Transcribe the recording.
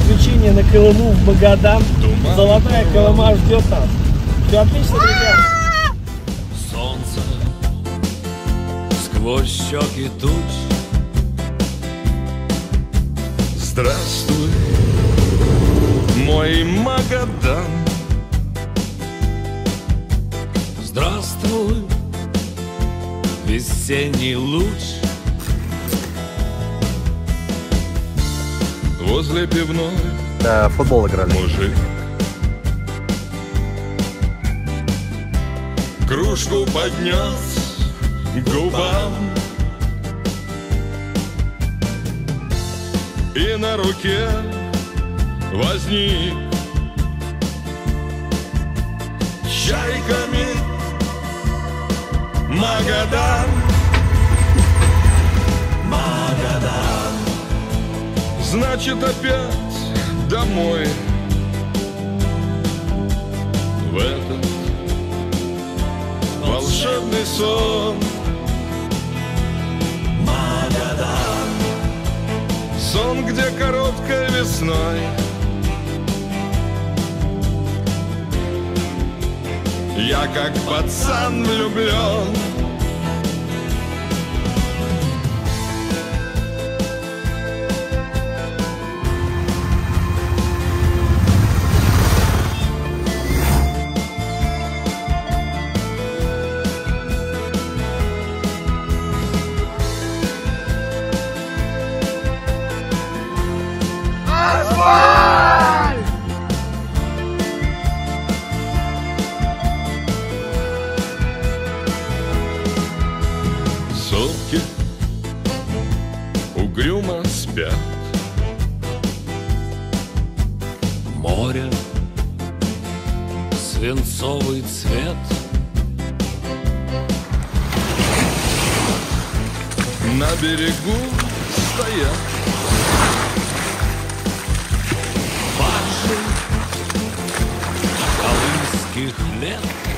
приключения на Колыму в Магадан. Золотая Колыма ждет нас. Все отлично, ребят. Солнце сквозь щеки туч. Здравствуй, мой Магадан. Здравствуй, весенний луч. Возле пивной Футбол играли. мужик кружку поднес к губам, и на руке возник чайками Магадан. Магадан. Значит, опять домой в этот волшебный сон. Магадан. Сон, где короткой весной я как пацан влюблен. Сопки угрюмо спят, Море, свинцовый цвет. на берегу стоят Баржи колымских лет.